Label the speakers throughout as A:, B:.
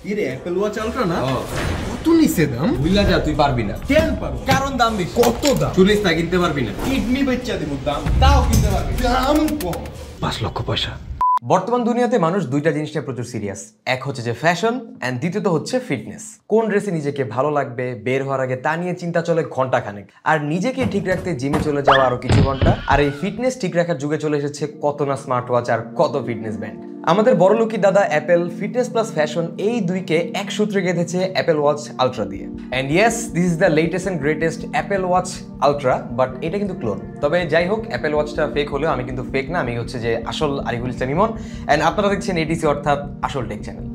A: কি রে Apple watch ultra না কত নিছে দাম?
B: বুঝলা যা, তুই পারবি না।
A: কেন পারো?
B: কারণ দাম বেশি।
A: কত দাম?
B: চল্লিশ টা কিনতে পারবি না।
A: কিডনি বেচা দিব দাম,
B: তাও কিনতে পারবি।
A: দাম কম।
B: 5 লক্ষ পয়সা। বর্তমান দুনিয়াতে মানুষ দুইটা জিনিস নিয়ে প্রচুর সিরিয়াস। এক হচ্ছে যে ফ্যাশন, এন্ড দ্বিতীয়ত হচ্ছে ফিটনেস। কোন ড্রেসে নিজেকে ভালো লাগবে বের হওয়ার আগে তা নিয়ে চিন্তা চলে ঘন্টা খানেক। আর নিজেকে ঠিক রাখতে জিমে চলে যাওয়া আরো কিছু ঘন্টা। আর এই ফিটনেস ঠিক রাখার যুগে চলে এসেছে কত না স্মার্ট ওয়াচ আর কত ফিটনেস ব্যান্ড। আমাদের বড়লোকি দাদা অ্যাপেল ফিটনেস প্লাস ফ্যাশন এই দুইকে এক সূত্রে গেঁথেছে অ্যাপেল ওয়াচ আলট্রা দিয়ে। And yes, this is the latest and greatest Apple watch ultra, but এটা কিন্তু ক্লোন। তবে যাই হোক, অ্যাপেল ওয়াচটা ফেক হলেও আমি কিন্তু ফেক না, আমি হচ্ছে যে আসল আরিফুল ইসলাম ইমন, এন্ড আপনারা দেখছেন এটিসি অর্থাৎ আসল tech channel.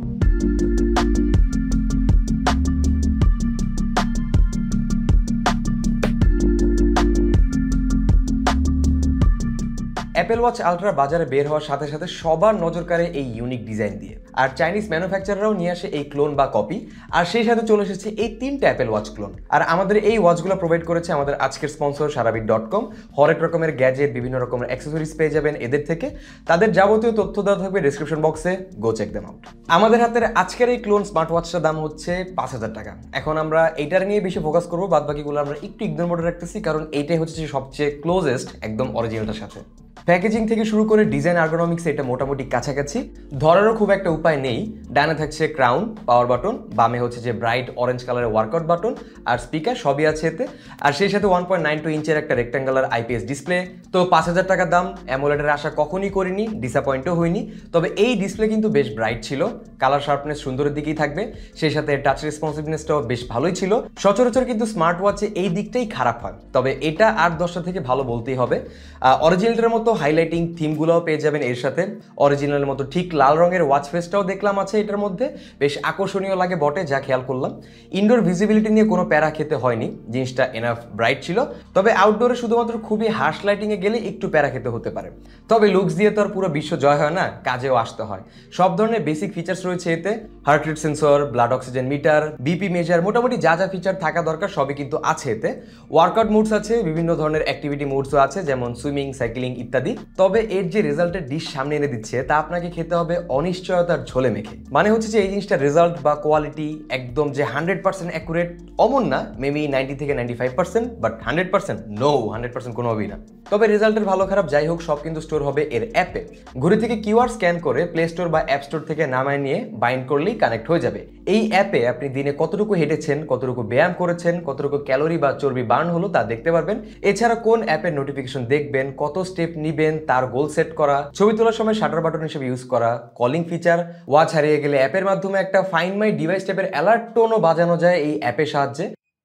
B: Apple watch ultra বাজারে বের হওয়ার সাথে সাথে সবার নজর কাড়ে এই ইউনিক ডিজাইন দিয়ে। আর চাইনিজ ম্যানুফ্যাকচারাররাও নিয়ে আসে এই ক্লোন বা কপি, আর সেই সাথে চলে এসেছে এই 3টা অ্যাপেল ওয়াচ ক্লোন। আর আমাদের এই ওয়াচগুলো প্রোভাইড করেছে আমাদের আজকের স্পন্সর সারাবিট.com। হরেক রকমের গ্যাজেট, বিভিন্ন রকমের অ্যাক্সেসরিজ পেয়ে যাবেন এদের থেকে। তাদের যাবতীয় তথ্য দেওয়া থাকবে ডেসক্রিপশন বক্সে, গো চেক দেম আউট। আমাদের হাতের আজকের এই ক্লোন স্মার্ট ওয়াচটার দাম হচ্ছে 5,000 টাকা। এখন আমরা এইটার নিয়ে বেশি ফোকাস করবো, বাদ বাকিগুলো আমরা একটু ইগনোর মোডে রাখতেছি, কারণ এইটাই হচ্ছে সবচেয়ে ক্লোজেস্ট একদম অরিজিনালটার সাথে। প্যাকেজিং থেকে শুরু করে ডিজাইন আর্গোনমিক্স এটা মোটামুটি কাছাকাছি। ধরারও খুব একটা উপায় নেই। ডানে থাকছে ক্রাউন, পাওয়ার বাটন, বামে হচ্ছে যে ব্রাইট অরেঞ্জ কালারের ওয়ার্কআউট বাটন, আর স্পিকার সবই আছে এতে। আর সেই সাথে 1.92 ইঞ্চের একটা রেক্ট্যাঙ্গুলার আইপিএস ডিসপ্লে। তো 5,000 টাকার দাম, অ্যামোলেডের আশা কখনই করিনি, ডিসঅ্যাপয়েন্টও হইনি। তবে এই ডিসপ্লে কিন্তু বেশ ব্রাইট ছিল, কালার শার্পনেস সুন্দরের দিকেই থাকবে, সেই সাথে টাচ রেসপন্সিভনেসটাও বেশ ভালোই ছিল। সচরাচর কিন্তু স্মার্ট ওয়াচে এই দিকটাই খারাপ হয়, তবে এটা 8-10টা থেকে ভালো বলতেই হবে। অরিজিনালটার মতো হাইলাইটিং থিমগুলোও পেয়ে যাবেন এর সাথে। অরিজিনালের মতো ঠিক লাল রঙের ওয়াচ ফেসটাও দেখলাম আছে এটার মধ্যে, বেশ আকর্ষণীয় লাগে বটে, যা খেয়াল করলাম। ইনডোর ভিজিবিলিটি নিয়ে কোনো প্যারা খেতে হয়নি, জিনিসটা এনাফ ব্রাইট ছিল। তবে আউটডোরে শুধুমাত্র খুবই হার্শ লাইটিংয়ে গেলে একটু প্যারা খেতে হতে পারে। তবে লুকস দিয়ে তো আর পুরো বিশ্ব জয় হয় না, কাজেও আসতে হয়। সব ধরনের বেসিক ফিচার্স রয়েছে এতে। Heart rate sensor, blood oxygen meter, BP measure, মোটামুটি যা যা ফিচার থাকা দরকার সবই কিন্তু আছে এতে। ওয়ার্কআউট মুডস আছে, বিভিন্ন ধরনের অ্যাক্টিভিটি মুডসও আছে, যেমন সুইমিং, সাইক্লিং ইত্যাদি। তবে এর যে রেজাল্টের ডিশ সামনে এনে দিচ্ছে তা আপনাকে খেতে হবে অনিশ্চয়তার ঝোলে মেখে। মানে হচ্ছে যে এই জিনিসটা রেজাল্ট বা কোয়ালিটি একদম যে 100% অ্যাকুরেট অমন না, মেবি 90 থেকে 95%, বাট 100% নো, 100% কোনোভাবেই না। তবে রেজাল্টের ভালো খারাপ যাই হোক, সব কিন্তু স্টোর হবে এর অ্যাপে। ঘড়ি থেকে কিউআর স্ক্যান করে প্লে স্টোর বা অ্যাপ স্টোর থেকে নামায় নিয়ে বাইন্ড করলেই কানেক্ট হয়ে যাবে। এই অ্যাপে আপনি দিনে কতটুকু হেঁটেছেন, কতটুকু ব্যায়াম করেছেন, কতটুকু ক্যালোরি বা চর্বি বার্ন হলো তা দেখতে পারবেন। এছাড়া কোন অ্যাপের নোটিফিকেশন দেখবেন, কত স্টেপ নিবেন তার গোল সেট করা, ছবি তোলার সময় শাটার বাটন হিসেবে ইউজ করা, কলিং ফিচার, ওয়াচ হারিয়ে গেলে অ্যাপের মাধ্যমে একটা ফাইন্ড মাই ডিভাইস টাইপের অ্যালার্ট টোনও বাজানো যায় এই অ্যাপের সাহায্যে।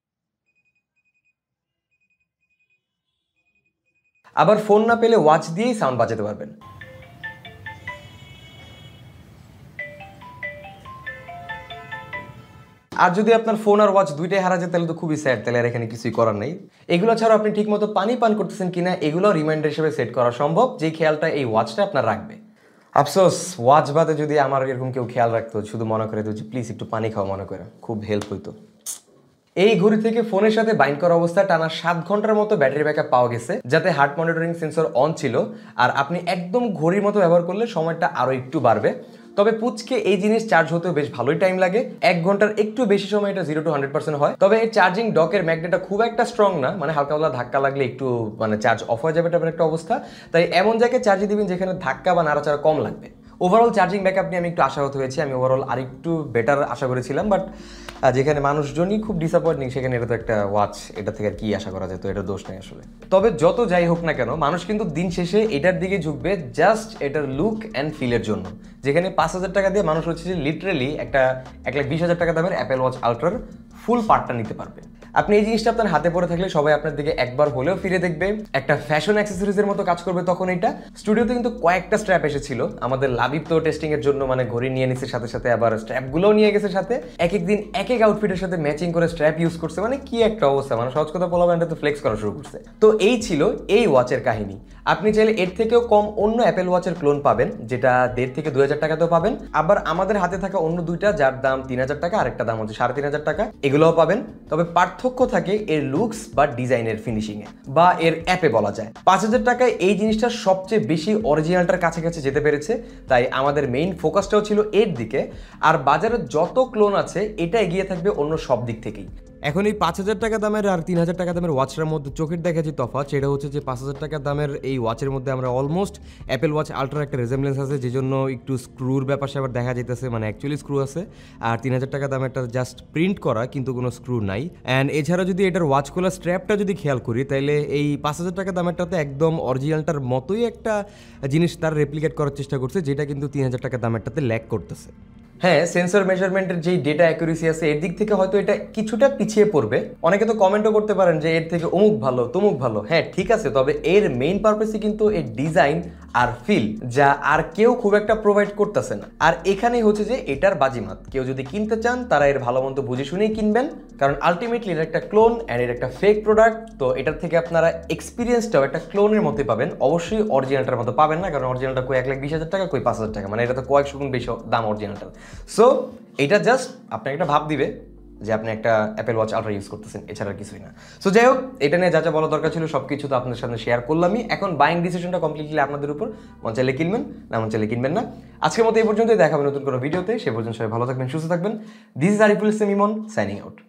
B: আবার ফোন না পেলে ওয়াচ দিয়েই সাউন্ড বাজাতে পারবেন। আর যদি আপনার ফোন আর ওয়াচ দুইটাই হারা যায় তাহলে তো খুবই স্যাড, তাহলে আর এখানে কিছুই করার নেই। এগুলো ছাড়া আপনি ঠিকমতো পানি পান করতেছেন কিনা এগুলো রিমাইন্ডার হিসেবে সেট করা সম্ভব, যে খেয়ালটা এই ওয়াচটা আপনার রাখবে। আফসোস, ওয়াচ বাদে যদি আমার এরকম কেউ খেয়াল রাখতো, শুধু মনে করে যে প্লিজ একটু পানি খাও, মনে করে খুব হেল্প হইতো। এই ঘড়ি থেকে ফোনের সাথে বাইন্ড করা অবস্থায় টানা 7 ঘন্টার মতো ব্যাটারি ব্যাকআপ পাওয়া গেছে, যাতে হার্ট মনিটরিং সেন্সর অন ছিল। আর আপনি একদম ঘড়ির মতো ব্যবহার করলে সময়টা আরো একটু বাড়বে। তবে পুচকে এই জিনিস চার্জ হতেও বেশ ভালোই টাইম লাগে, 1 ঘন্টার একটু বেশি সময় এটা 0 to 100% হয়। তবে এই চার্জিং ডকের ম্যাগনেটটা খুব একটা স্ট্রং না, মানে হালকা হালকা ধাক্কা লাগলে একটু মানে চার্জ অফ হয়ে যাবে, এটা একটা অবস্থা। তাই এমন জায়গায় চার্জে দিবেন যেখানে ধাক্কা বা নাড়াচাড়া কম লাগবে। ওভারঅল চার্জিং ব্যাকআপ নিয়ে আমি একটু আশাহত হয়েছি, আমি ওভারঅল আরেকটু বেটার আশা করেছিলাম, বাট যেখানে মানুষজনই খুব ডিসঅ্যাপয়েন্টিং সেখানে এটা তো একটা ওয়াচ, এটা থেকে আর কি আশা করা যায়, তো এটা দোষ নেই আসলে। তবে যত যাই হোক না কেন, মানুষ কিন্তু দিন শেষে এটার দিকে ঝুঁকবে জাস্ট এটার লুক অ্যান্ড ফিলের জন্য। যেখানে 5,000 টাকা দিয়ে মানুষ হচ্ছে যে লিটারেলি একটা 1,20,000 টাকা দামের অ্যাপেল ওয়াচ আলট্রার ফুল পার্টটা নিতে পারবে। আপনি এই জিনিসটা আপনার হাতে পড়ে থাকলে সবাই আপনার দিকে একবার হলেও ফিরে দেখবে, একটা ফ্যাশন অ্যাক্সেসরিজের মতো কাজ করবে তখন এটা। স্টুডিওতে কিন্তু কয়েকটা স্ট্র্যাপ এসেছিল, আমাদের লাবিব তো টেস্টিং এর জন্য মানে ঘড়ি নিয়ে নিচ্ছে সাথে সাথে, আবার স্ট্র্যাপগুলোও নিয়ে গেছে সাথে। এক এক দিন এক এক আউটফিটের সাথে ম্যাচিং করে স্ট্র্যাপ ইউজ করছে, মানে কি একটা অবস্থা, মানে সহজ কথা বলা ব্যান্ডে তো ফ্লেক্স করা শুরু করছে। তো এই ছিল এই ওয়াচের কাহিনী। আপনি চাইলে এর থেকেও কম অন্য অ্যাপেল ওয়াচের ক্লোন পাবেন, যেটা 1,500 থেকে 2,000 টাকাতেও পাবেন। আবার আমাদের হাতে থাকা অন্য দুইটা, যার দাম 3,000 টাকা, আরেকটা দাম হচ্ছে 3,500 টাকা, এগুলো এগুলোও পাবেন, তবে পার্থক্য থাকে এর লুকস বা ডিজাইনের ফিনিশিংয়ে বা এর অ্যাপে বলা যায়। 5,000 টাকায় এই জিনিসটা সবচেয়ে বেশি অরিজিনালটার কাছাকাছি যেতে পেরেছে, তাই আমাদের মেইন ফোকাসটাও ছিল এর দিকে। আর বাজারে যত ক্লোন আছে এটা এগিয়ে থাকবে অন্য সব দিক থেকেই। এখন এই 5,000 টাকা দামের আর 3,000 টাকা দামের ওয়াচটার মধ্যে চোখের দেখা যে তফাৎ, সেটা হচ্ছে যে 5,000 টাকা দামের এই ওয়াচের মধ্যে আমরা অলমোস্ট অ্যাপেল ওয়াচ আলট্রার একটা রেজেম্বলেন্স আছে, যে জন্য একটু স্ক্রুর ব্যাপার আবার দেখা যেতেছে, মানে অ্যাকচুয়ালি স্ক্রু আছে। আর 3,000 টাকা দামেরটা জাস্ট প্রিন্ট করা, কিন্তু কোনো স্ক্রু নাই। অ্যান্ড এছাড়া যদি এটার ওয়াচ খোলা স্ট্র্যাপটা যদি খেয়াল করি, তাহলে এই 5,000 টাকা দামেরটাতে একদম অরিজিনালটার মতোই একটা জিনিস তার রেপ্লিকেট করার চেষ্টা করছে, যেটা কিন্তু 3,000 টাকা দামেরটাতে ল্যাক করতেছে। হ্যাঁ, সেন্সর মেজারমেন্টের যেই ডেটা অ্যাকুরেসি আছে এর দিক থেকে হয়তো এটা কিছুটা পিছিয়ে পড়বে। অনেকে তো কমেন্টও করতে পারেন যে এর থেকে অমুক ভালো তমুক ভালো। হ্যাঁ ঠিক আছে, তবে এর মেইন পারপাসই কিন্তু এর ডিজাইন আর ফিল, যা আর কেউ খুব একটা প্রোভাইড করতেছে না। আর এখানেই হচ্ছে যে এটার বাজিমাত। কেউ যদি কিনতে চান তারা এর ভালো মন্দ বুঝে শুনেই কিনবেন, কারণ আলটিমেটলি এটা একটা ক্লোন অ্যান্ড এর একটা ফেক প্রোডাক্ট। তো এটার থেকে আপনারা এক্সপিরিয়েন্সটাও একটা ক্লোনের মধ্যে পাবেন, অবশ্যই অরিজিনালটার মতো পাবেন না, কারণ অরিজিনালটা কই 1,20,000 টাকা, কই 5,000 টাকা, মানে এটা তো কয়েকশো গুণ বেশি দাম অরিজিনালটার। সো এটা জাস্ট আপনাকে একটা ভাব দিবে যে আপনি একটা অ্যাপেল ওয়াচ আলট্রা ইউজ করতেছেন, এছাড়া কিছুই না। সো যাই হোক, এটা নিয়ে যা যা বলা দরকার ছিল সব কিছু তো আপনাদের সামনে শেয়ার করলামই। এখন বাইং ডিসিশনটা কমপ্লিটলি আপনাদের উপর, মন চাইলে কিনবেন, না মন চাইলে কিনবেন না। আজকের মতো এই পর্যন্তই, দেখাবেন নতুন কোনো ভিডিওতে। সে পর্যন্ত সবাই ভালো থাকবেন, সুস্থ থাকবেন। This is Ariful Islam Emon, signing out.